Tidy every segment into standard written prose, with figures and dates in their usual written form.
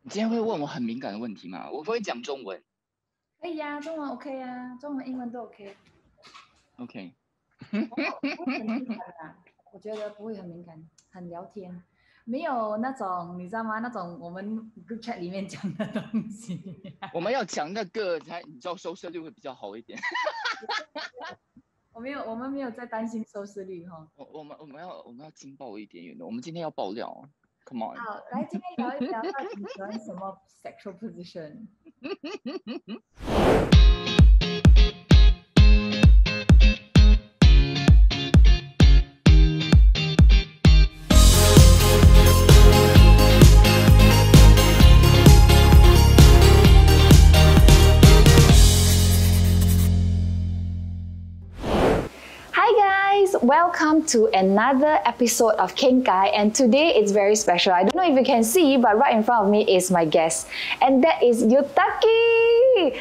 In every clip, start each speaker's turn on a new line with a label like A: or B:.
A: 你今天会问我很敏感的问题吗？我不会讲中文。
B: 可以呀、中文 OK 啊，中文、英文都 OK。
A: OK。
B: 不会很敏感啊，我觉得不会很敏感，很聊天，没有那种你知道吗？那种我们 group chat 里面讲的东西。
A: 我们要讲那个才，你知道收视率会比较好一点。
B: 我们没有在担心收视率哈。
A: 我们要劲爆一点，我们今天要爆料。Come on。
B: 好，来今天聊一聊，到底你喜欢什么 sexual position？Welcome to another episode of Qenggai, and today it's very special. I don't know if you can see, but right in front of me is my guest, and that is Yutakis.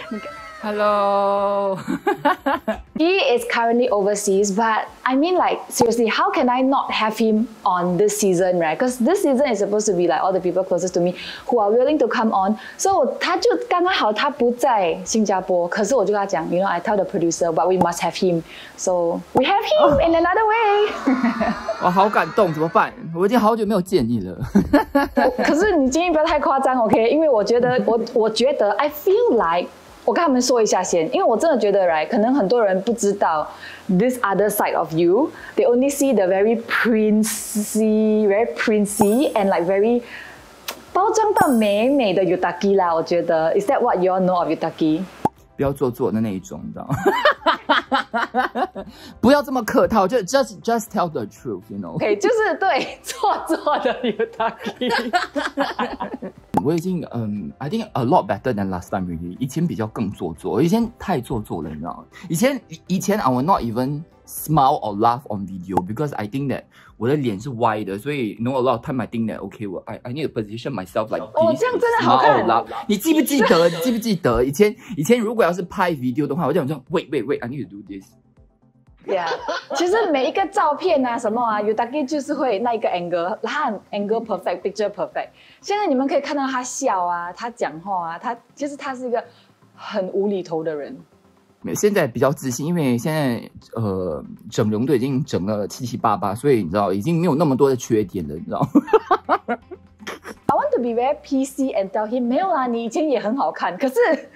C: Hello.
B: He is currently overseas, but I mean, like, seriously, how can I not have him on this season, right? Because this season is supposed to be like all the people closest to me who are willing to come on. So 他就刚刚好他不在新加坡，可是我就跟他讲 you know, I tell the producer, but we must have him. So we have him in another way.
C: 我好感动，怎么办？我已经好久没有见你了。
B: 可是你今天不要太夸张 ，OK？ 因为我觉得我觉得 I feel like。我跟他们说一下先，因为我真的觉得 right， 可能很多人不知道 this other side of you. They only see the very princey and like very 包装到美美的 Yutakis 啦。我觉得 Is that what you all know of Yutakis？
C: 不要做作的那一种，你知道吗？不要这么客套，就 just tell the truth, you know？
B: OK， 就是对做作的 Yutakis。
C: 我已经I think a lot better than last time really。以前比较更做作，我以前太做作了，你知道吗？以前 I will not even smile or laugh on video because I think that 我的脸是歪的，所以 know a lot of time I think that okay， I need to position myself like this。
B: 哦，这样真的好看。
C: 你记不记得？你记不记得以前如果要是拍 video 的话，我就想说 wait I need to do this。
B: Yeah， 其实每一个照片啊，什么啊 ，Yutakis 就是会那一个 angle， 他 angle perfect， picture perfect。现在你们可以看到他笑啊，他讲话啊，其实他是一个很无厘头的人。
C: 现在比较自信，因为现在整容都已经整了七七八八，所以你知道已经没有那么多的缺点了，你知道吗
B: ？I want to be very PC and tell him 没有啦，你以前也很好看，可是。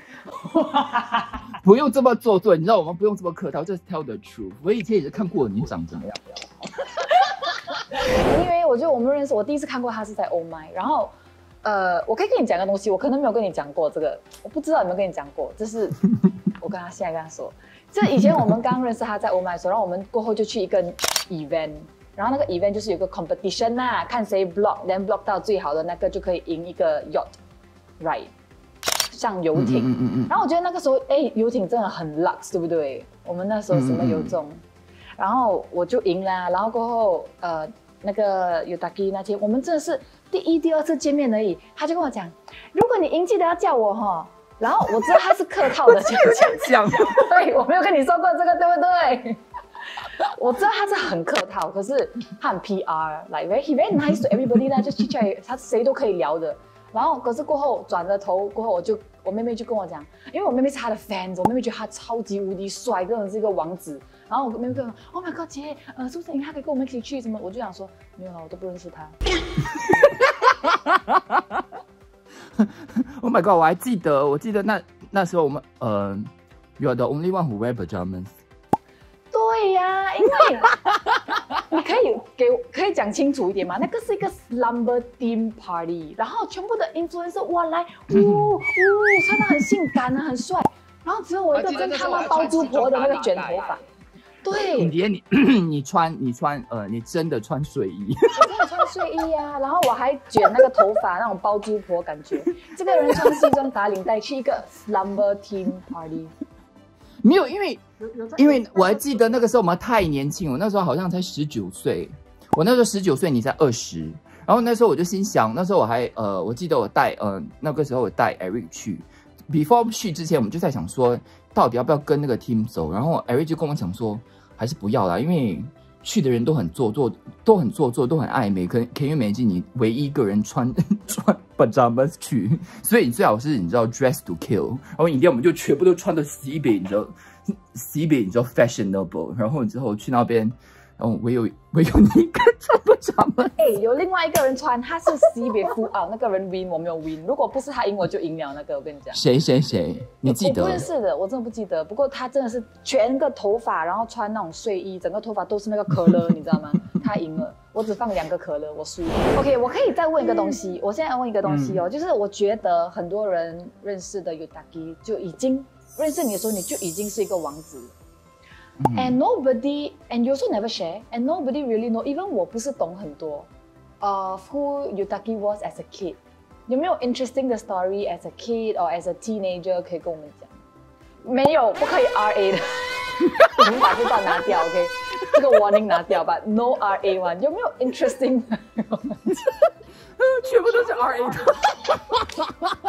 C: 不用这么做作，你知道我们不用这么客套，就是 tell the truth。我以前也是看过你长怎么样。
B: 因为我觉得我们认识，我第一次看过他是在 Oh My， 然后我可以跟你讲个东西，我可能没有跟你讲过这个，我不知道有没有跟你讲过，这是我现在跟他说，这以前我们刚认识他在 Oh My 的时候，然后我们过后就去一个 event， 然后那个 event 就是有个 competition 啊，看谁 block，then block 到最好的那个就可以赢一个 yacht，right？上游艇，然后我觉得那个时候，游艇真的很 lux， 对不对？我们那时候什么有中，然后我就赢啦。然后过后，那个 Yutakis 那天，我们真的是第一、第二次见面而已，他就跟我讲，如果你赢，记得要叫我哈。然后我知道他是客套的讲，对，我没有跟你说过这个，对不对？我知道他是很客套，可是他很 PR，like he very nice to everybody 啦，就去他谁都可以聊的。然后，可是过后转了头过后，我妹妹就跟我讲，因为我妹妹是他的 fans， 我妹妹觉得他超级无敌帅，根本是一个王子。然后我妹妹跟我说 ，Oh my god， 姐，是不是他可以跟我们一起去什么？我就想说，没有啊，我都不认识他。
C: Oh my god， 我还记得，那时候我们you are the only one who wear pajamas。
B: 对呀，因为你可以讲清楚一点吗？那个是一个 slumber theme party， 然后全部的 influencer 哇来，穿得很性感啊，很帅，然后只有我一个真他妈包租婆的那个卷头发。对，
C: 你真的穿睡衣，
B: 我真的穿睡衣啊，然后我还卷那个头发，那种包租婆感觉。这个人穿西装打领带去一个 slumber theme party。
C: 没有，因为我还记得那个时候我们太年轻，我那时候好像才19岁，我那时候19岁，你才20，然后那时候我就心想，那时候我还我记得我带那个时候我带 Eric 去 ，before 去之前我们就在想说，到底要不要跟那个 team 走，然后 Eric 就跟我讲说，还是不要啦，因为去的人都很做作，都很暧昧。可以imagine你唯一一个人穿 pajamas 去，所以你最好是你知道 dress to kill， 然后一定我们就全部都穿的西北，你知道西北你知道 fashionable， 然后之后去那边。然后唯有你一个穿不着吗？
B: 有另外一个人穿，他是西北full out，那个人 win， 我没有 win。如果不是他赢，我就赢了。那个我跟你讲，
C: 谁？你记得？
B: 我不认识的，我真的不记得。不过他真的是全个头发，然后穿那种睡衣，整个头发都是那个可乐，你知道吗？他赢了，我只放2个可乐，我输了。OK， 我可以再问一个东西，我现在要问一个东西哦，就是我觉得很多人认识的 Yutakis 就已经认识你的时候，你就已经是一个王子。And nobody, and you also never share, and nobody really know. Even 我不是懂很多 of who Yutakis was as a kid. 有没有 interesting 的 story as a kid or as a teenager 可以跟我们讲？没有，不可以 RA 的。我们把这段拿掉 ，OK？ 这个 warning 拿掉吧 ，No RA one。有没有 interesting 的？
C: 全部都是 RA 的。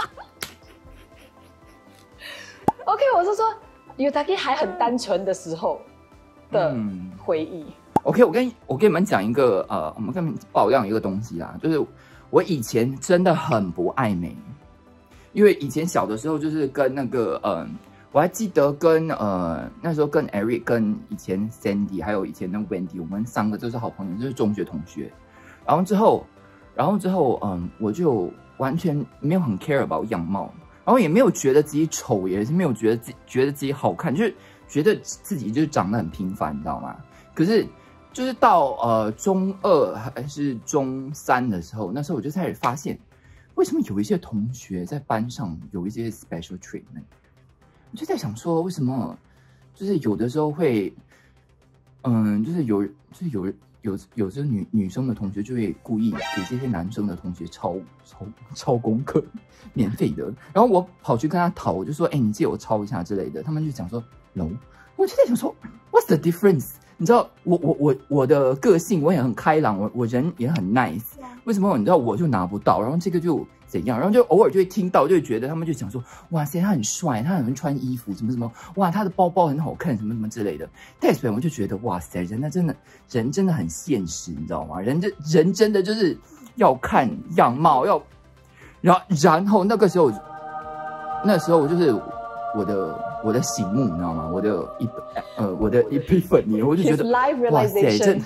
B: OK， 我是说。Yutakis 还很单纯的时候的回忆。
C: OK， 我跟你们讲一个我们跟你们爆料一个东西啦，就是我以前真的很不爱美，因为以前小的时候就是跟那个我还记得跟那时候跟 Eric 跟以前 Sandy 还有以前的 Wendy， 我们3个都是好朋友，就是中学同学。然后之后我就完全没有很 care about 样貌。然后也没有觉得自己丑，也是没有觉得自己好看，就是觉得自己就是长得很平凡，你知道吗？可是就是到中2还是中3的时候，那时候我就开始发现，为什么有一些同学在班上有一些 special treatment？ 我就在想说，为什么就是有的时候会，就是有些女生的同学就会故意给这些男生的同学抄功课，免费的。然后我跑去跟他讨，我就说：“你借我抄一下之类的。”他们就讲说 ：“No。”我就在想说 ：“What's the difference？” 你知道，我的个性我也很开朗，我人也很 nice， 为什么你知道我就拿不到？然后这个就怎样？然后就偶尔就会听到，就会觉得他们就讲说：“哇塞，他很帅，他很会穿衣服，什么什么，哇，他的包包很好看，什么什么之类的。”但是我就觉得哇塞，人真的很现实，你知道吗？人真的就是要看样貌，然后那时候我就是我的醒悟，你知道吗？我的 epiphany， 我就觉得哇塞，真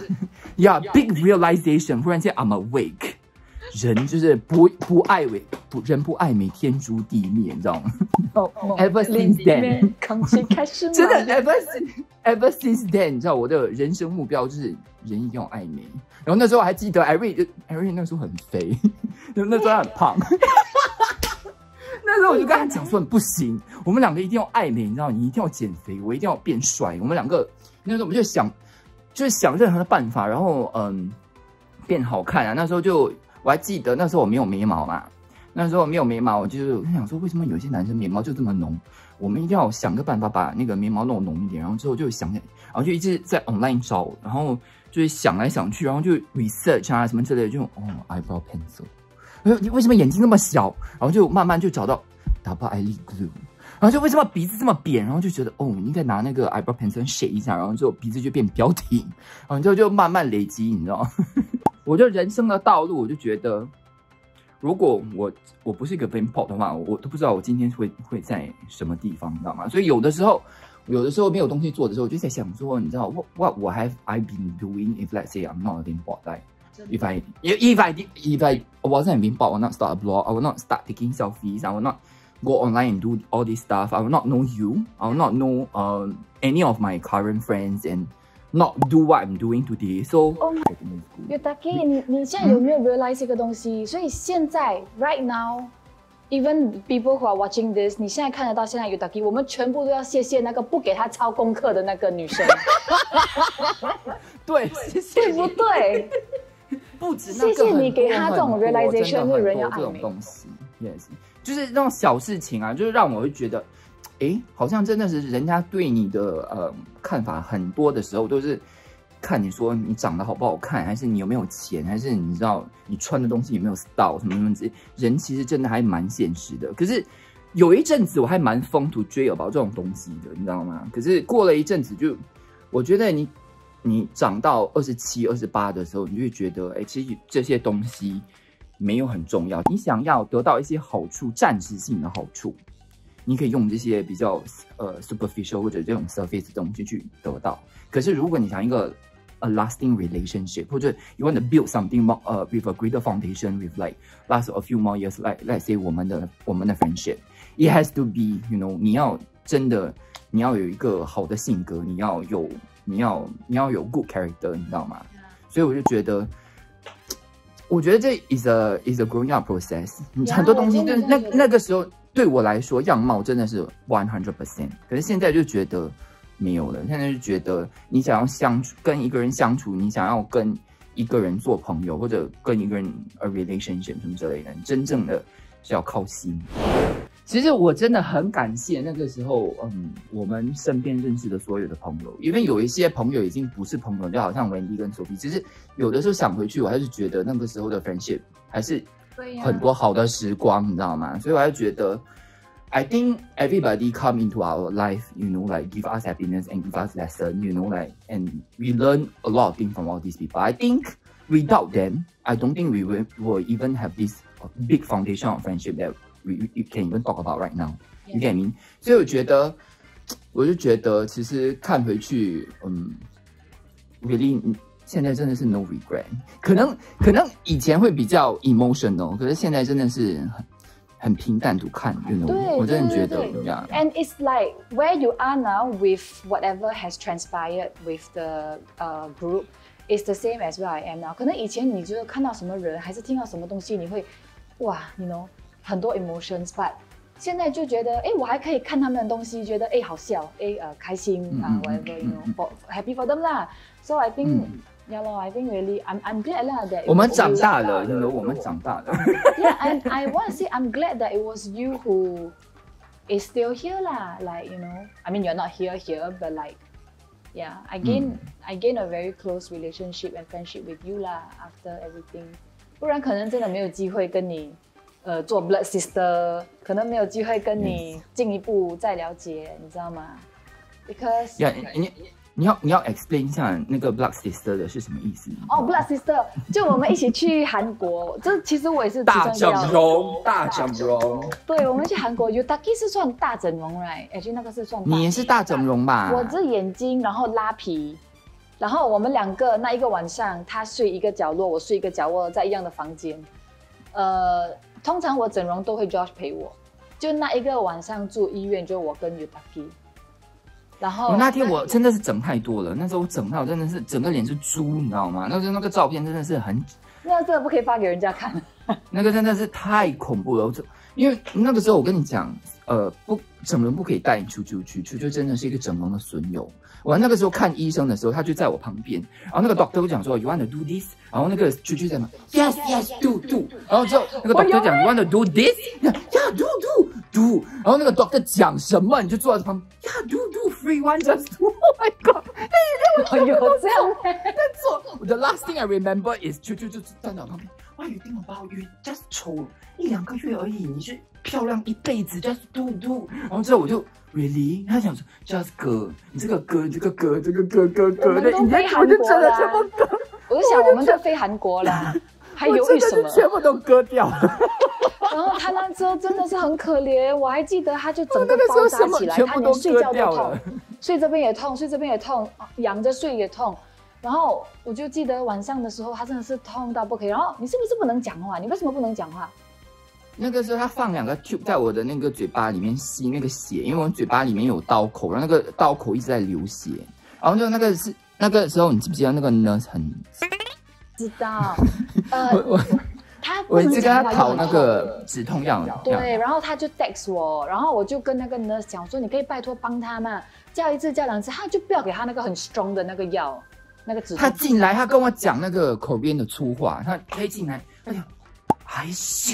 C: big realization， 忽然间 I'm awake。人就是不爱美，天诛地灭，你知道吗？Ever since then，
B: 空气开始
C: 真的 ever since then， 你知道我的人生目标就是人一定要爱美。然后那时候我还记得 Eric 那时候很肥，那时候很胖。那时候我就跟他讲说，不行，我们2个一定要爱美，你知道，你一定要减肥，我一定要变帅。我们2个那时候我们就是想任何的办法，然后变好看啊。那时候我还记得那时候我没有眉毛嘛，那时候没有眉毛，我就想说，为什么有些男生眉毛就这么浓？我们一定要想个办法把那个眉毛弄浓一点。然后之后就想，然后就一直在 online 找，然后就是想来想去，然后就 research 啊什么之类的，就eyebrow pencil。你为什么眼睛那么小？然后就慢慢就找到 double eyelid glue， 然后就为什么鼻子这么扁？然后就觉得你应该拿那个 eyebrow pencil 写一下，然后就鼻子就变比较挺，然后之后就慢慢累积，你知道吗？我就人生的道路，我就觉得，如果我不是一个 Vimport 的话，我都不知道我今天会在什么地方，你知道吗？所以有的时候没有东西做的时候，我就在想说，你知道 what have I been doing if let's say I'm not a Vimport, like if I wasn't a Vimport, I will not start a blog, I will not start taking selfies, I will not go online and do all this stuff, I will not know you, I will not know any of my current friends and not do what I'm doing today. So,
B: Yutakis， 你现在有没有 realize 一个东西？所以现在 right now, even people who are watching this， 你现在看得到现在 Yutakis， 我们全部都要谢谢那个不给他抄功课的那个女生。
C: 对，
B: 对不对？
C: 不止那个，
B: 谢谢你给他这种 realization， 就是人要爱美。
C: 这种东西 ，yes， 就是那种小事情啊，就是让我会觉得。好像真的是人家对你的看法很多的时候，都是看你说你长得好不好看，还是你有没有钱，还是你知道你穿的东西有没有 style 什么什么之类。人其实真的还蛮现实的。可是有一阵子我还蛮疯to追about这种东西的，你知道吗？可是过了一阵子就，我觉得你你长到27、28的时候，你就会觉得，哎，其实这些东西没有很重要。你想要得到一些好处，暂时性的好处，你可以用这些比较superficial 或者这种 surface 的东西去得到。可是如果你想一个a lasting relationship， 或者 you want to build something more, with a greater foundation with like last a few more years, like let's say 我们的 friendship, it has to be, you know, 你要真的你要有一个好的性格，你要有 good character， 你知道吗？所以我就觉得。我觉得这 is a growing up process， 很多东西就是那个时候对我来说样貌真的是100%， 可是现在就觉得没有了。现在就觉得你想要跟一个人相处，你想要跟一个人做朋友，或者跟一个人 a relationship 什么之类的，真正的是要靠心。其实我真的很感谢那个时候，我们身边认识的所有的朋友，因为有一些朋友已经不是朋友，就好像 Wendy 跟 Sophie， 其实有的时候想回去，我还是觉得那个时候的 friendship 还是很多好的时光，你知道吗？所以我还是觉得 I think everybody come into our life, you know, like give us happiness and give us lesson, you know, like and we learn a lot of things from all these people. I think without them, I don't think we will even have this big foundation of friendship that we can even talk about right now. You get what I mean? 所以我就觉得，其实看回去，really 现在真的是 no regret。可能以前会比较 emotional， 可是现在真的是很平淡to看，you know， 我真的觉得这样。
B: And it's like where you are now with whatever has transpired with the group is the same as where I am now. 可能以前你就是看到什么人，还是听到什么东西，你会哇 ，you know， 很多 emotions，but 现在就觉得，哎，我还可以看他们的东西，觉得哎好笑，哎开心啊 ，whatever，you know，happy for them 啦。So I think。Yeah, no, I think really, I'm glad that
C: 我们长大了，你 know， 我们长大了。
B: Yeah, and I want to say I'm glad that it was you who is still here lah. Like, you know, I mean you're not here, but like, yeah, I gain a very close relationship and friendship with you lah after everything. 不然可能真的没有机会跟你做 blood sister， 可能没有机会跟你进一步再了解，你知道吗 ？Because
C: yeah, 你要 explain 一下那个 blood sister 的是什么意思？
B: 哦 ，blood sister， 就我们一起去韩国，这其实我也是
C: 大整容。对，
B: 我们去韩国 ，Yutakis 是算大整容 ，right？ 那个是算。
C: 你也是大整容吧？
B: 我这眼睛，然后拉皮，然后我们两个那一个晚上，他睡一个角落，我睡一个角落，在一样的房间。通常我整容都会 Josh 陪我，就那一个晚上住医院，就我跟 Yutakis。然后
C: 那天我真的是整太多了，那时候我整到真的是整个脸是猪，你知道吗？那个照片真的是很，
B: 那真的不可以发给人家看，
C: 那个真的是太恐怖了。因为那个时候我跟你讲，不整容不可以带出去，就真的是一个整容的损友。我那个时候看医生的时候，他就在我旁边，然后那个 doctor 讲说 You want to do this， 然后那个出在嘛 Yes do， 然后之后那个 doctor 讲 You want to do this， Yeah do， 然后那个 doctor 讲什么你就坐在旁边 Yeah do free one just do，Oh my god，
B: 我有这样
C: 做。The last thing I remember is 就站在我旁边 Why you think about you just 丑1-2个月而已，你是漂亮一辈子 just do， 然后之后我就。Really？ 他想说 ，Just 哥，你这个哥，这个哥，
B: 我们都飞韩国啦！我就想，我们都飞韩国啦，还犹豫什么？
C: 全部都割掉了。
B: 然后他那时候真的是很可怜，我还记得他就整个包扎起来，他连睡觉都痛，睡这边也痛，睡这边也痛，仰着睡也痛。然后我就记得晚上的时候，他真的是痛到不可以。然后你是不是不能讲话？你为什么不能讲话？
C: 那个时候他放2个 tube 在我的那个嘴巴里面吸那个血，因为我嘴巴里面有刀口，然后那个刀口一直在流血，然后就那个时候你记不记得那个 nurse 很
B: 知道，
C: 我一直跟他讨那个止痛药，
B: 对，然后他就 text 我，然后我就跟那个 nurse 讲说，你可以拜托帮他嘛，叫1次叫2次，他就不要给他那个很 strong 的那个药，那个止痛。
C: 他进来，他跟我讲那个口边的粗话，他可以进来，他讲还是。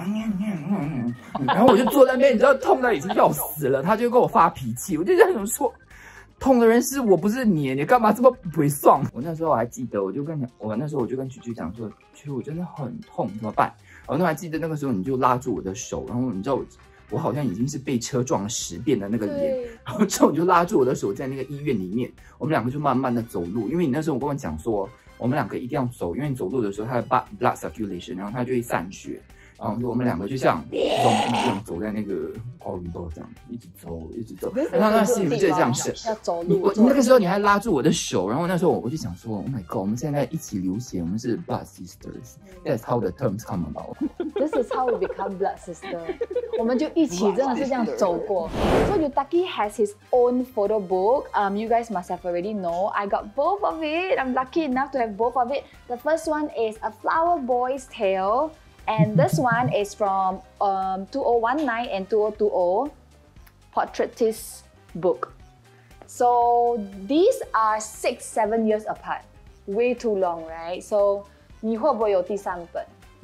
C: 然后我就坐在那边，你知道痛到已经要死了，他就跟我发脾气，我就在想说，痛的人是我，不是你，你干嘛这么不爽？我那时候还记得，我那时候我就跟曲曲讲说，曲曲我真的很痛，怎么办？然后还记得那个时候你就拉住我的手，然后你知道我好像已经是被车撞了10遍的那个脸，然后之后你就拉住我的手，在那个医院里面，我们两个就慢慢的走路，因为你那时候我跟我讲说，我们两个一定要走，因为你走路的时候它的 blood circulation， 然后它就会散血。然后我们两个就像这样走在那个corridor这样一直走，然后那戏不就这样是？
B: 要走路。
C: 那个时候你还拉住我的手，然后那时候我就想说 ，Oh my God， 我们现在一起流血，我们是 blood sisters。That's how the terms come about.
B: This is how we become blood sister. 我们就一起真的是这样走过。So Yutaki has his own photo book. You guys must have already know. I got both of it. I'm lucky enough to have both of it. The first one is A Flower Boy's Tale. And this one is from 2019 and 2020 Portraitist book. So these are 6-7 years apart. Way too long, right? So 你会不会有第3本？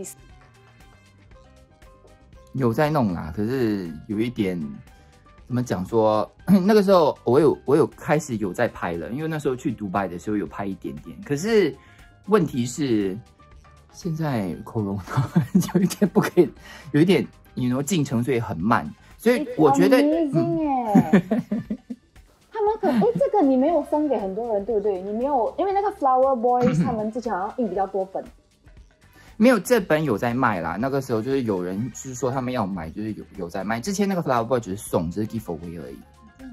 C: 有在弄啦，可是有一点怎么讲说，那个时候我有开始有在拍了，因为那时候去迪拜的时候有拍一点点，可是问题是。现在 Corona 有一点不可以，有一点进程所以很慢，所以我觉得
B: 他们这个你没有分给很多人对不对？你没有，因为那个 Flower Boys 他们之前好像印比较多本，
C: 没有这本有在卖啦。那个时候就是有人就是说他们要买，就是有在卖。之前那个 Flower Boy 只是送，只是 give away 而已。
B: 真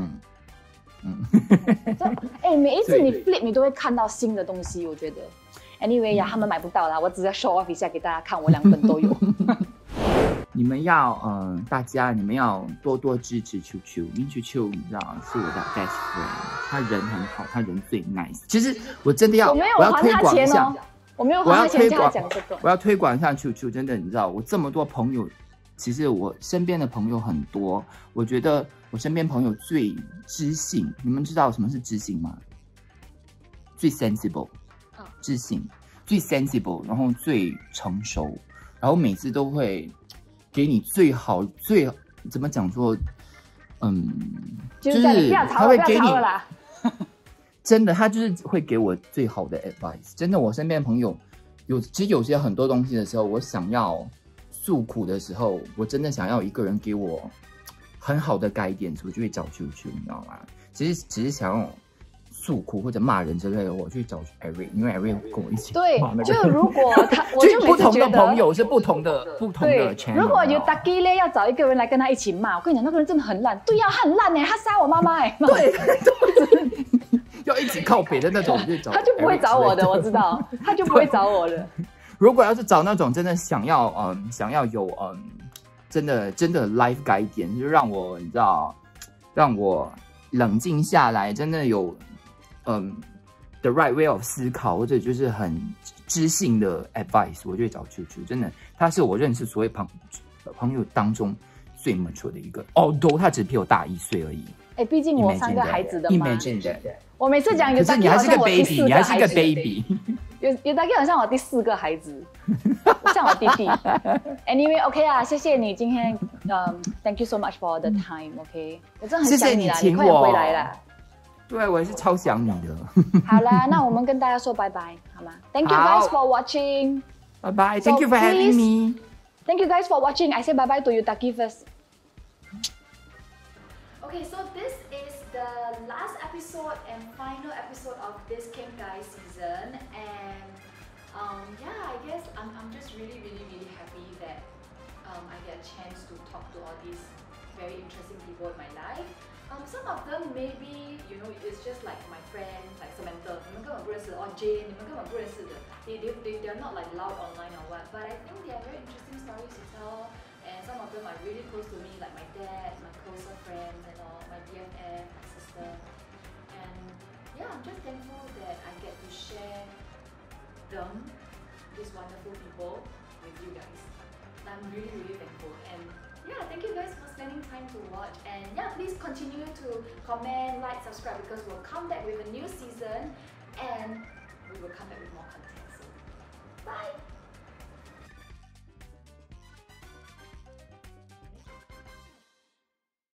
B: 的很好。每一次你 flip 你都会看到新的东西，我觉得。Anyway 呀，他们买不到啦，我只是 show off 一下给大家看，我2本都有。
C: 你们要大家你们要多多支持秋秋，因为秋秋你知道是我的 best friend， 他人很好，他人最 nice。其实我真的要，我要推广一下，
B: 我没有还他钱叫他讲这个，
C: 我要推广一下秋秋，真的你知道，我这么多朋友，其实我身边的朋友很多，我觉得我身边朋友最知性，你们知道什么是知性吗？最 sensible。知性最 sensible， 然后最成熟，然后每次都会给你最好最怎么讲说，就是他会给你，真的他就是会给我最好的 advice。真的，我身边的朋友其实有些很多东西的时候，我想要诉苦的时候，我真的想要一个人给我很好的guidance，我就会找秋秋，你知道吗？其实只是想要。诉苦或者骂人之类的，我去找 Eric， 因为 Eric 跟我一起。
B: 对，就如果我就
C: 不同的朋友是不同的 channel。
B: 如果Yutaki 咧要找一个人来跟他一起骂，我跟你讲，那个人真的很烂。对呀，他很烂他杀我妈妈
C: 对，要一起靠北的那种，就找。
B: 他就不会找我的，我知道，他就不会找我的。
C: 如果要是找那种真的想要有真的 life guidance，就让我你知道，让我冷静下来，真的有。the right way of 思考，或者就是很知性的 advice， 我就会找秋秋。真的，他是我认识所有朋友当中最 mature 的一个。although 他只比我大1岁而已。
B: 毕竟我3个孩子的妈。
C: Imagine that。
B: 我每次讲，
C: 可是你还是个 baby， 你还是个 baby。
B: Yutaki 好像我第4个孩子，像我弟弟。Anyway， OK 啊，谢谢你今天，Thank you so much for the time。OK， 我真的很想你啦，你快点回来啦。
C: 对，我也是超想你的。
B: 好啦，那我们跟大家说拜拜，好吗 ？Thank you guys for watching.
C: Bye bye. Thank you for having me.
B: Thank you guys for watching. I say bye bye to Yutaki first. Okay, so this is the last episode and final episode of this Qenggai season, and yeah, I guess I'm just really happy that I get a chance to talk to all these very interesting people in my life. Some of them maybe, it's just like my friend, like Samantha, 你们根本不认识 or Jane, 你们根本不认识的 they're not like loud online or what, but I think they are very interesting stories to tell, and some of them are really close to me, like my dad, my closer friends and all, my BFF, my sister, and yeah, I'm just thankful that I get to share them, these wonderful people, with you guys. I'm really thankful, and yeah, thank you guys for spending time to watch, and yeah, please continue to comment, like, subscribe, because we'll come back with a new season and we will come back with more content soon. Bye!